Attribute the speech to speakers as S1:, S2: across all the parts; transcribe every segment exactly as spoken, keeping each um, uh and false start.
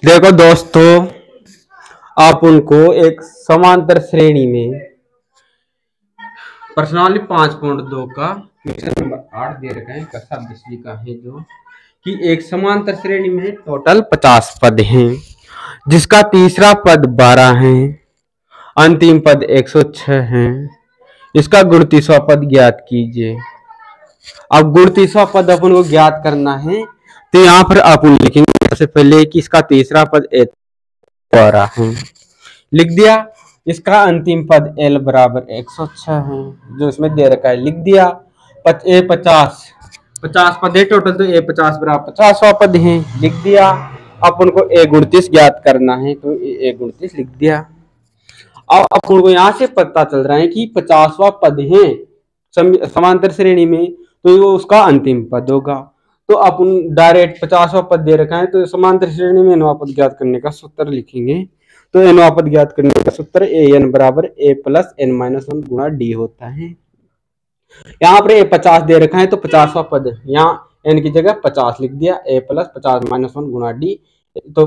S1: देखो दोस्तों, आप उनको एक समांतर श्रेणी में प्रश्नावली पांच पॉइंट दो का क्वेश्चन नंबर आठ दे रखा है, कक्षा दसवीं का है, जो कि एक समांतर श्रेणी में टोटल पचास पद हैं, जिसका तीसरा पद बारह है, अंतिम पद एक सौ छह है। इसका गुणतीसवा पद ज्ञात कीजिए। अब गुणतीसवा पद अपन को ज्ञात करना है, तो यहाँ पर अपन लिखेंगे सबसे पहले कि इसका तीसरा पद एक बारह है, लिख दिया। इसका अंतिम पद एल बराबर एक सौ छह है, जो इसमें दे रखा है, लिख दिया। पच, ए पचास पचास पद है टोटल, तो ए पचास बराबर पचासवा पद है, लिख दिया। अपन को ए गुणतीस ज्ञात करना है, तो ए गुणतीस लिख दिया। अब अपन को यहाँ से पता चल रहा है कि पचासवा पद है समांतर श्रेणी में, तो वो उसका अंतिम पद होगा। तो अपन डायरेक्ट पचासवा पद दे रखा है, तो समांतर श्रेणी में एनवा पद ज्ञात करने का सूत्र लिखेंगे। तो एनवा पद ज्ञात करने का सूत्र ए एन बराबर a plus n minus one गुणा डी होता है। यहाँ पर ए पचास दे रखा है, तो पचासवा पद यहाँ एन की जगह पचास लिख दिया, ए प्लस पचास माइनस वन गुणा डी। तो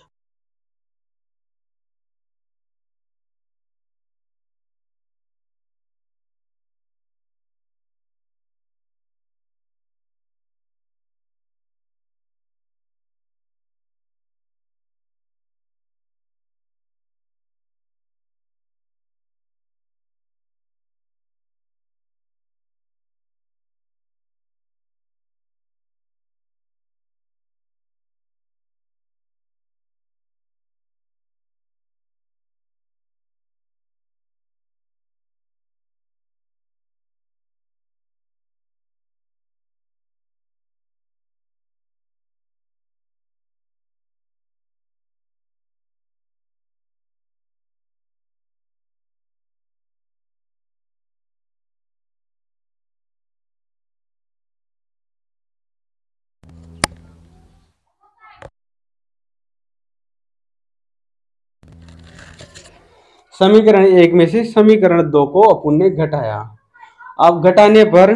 S1: समीकरण एक में से समीकरण दो को अपन ने घटाया। अब घटाने पर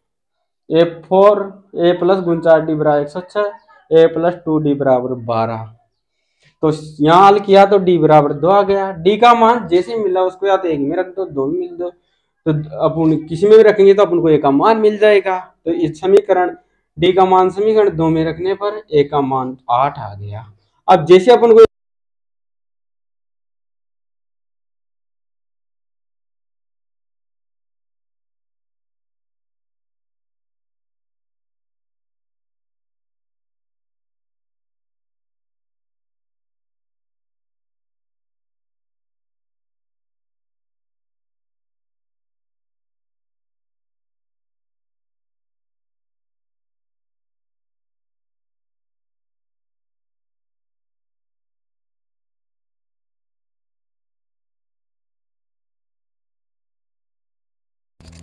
S1: ए फोर ए प्लस गुणचार डी बराबर एक सौ छह, ए प्लस टू डी बराबर बारह। तो यहाँ हल किया तो डी बराबर दो आ गया। डी का मान जैसे मिला उसको या तो एक में रख दो, दो में मिल दो, तो अपन किसी में भी रखेंगे तो अपन को ए का मान मिल जाएगा। तो इस समीकरण डी का मान समीकरण दो में रखने पर ए का मान आठ आ गया। अब जैसे अपन को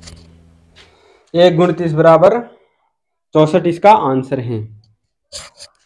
S1: एक गुणतीस बराबर चौसठ इसका आंसर है।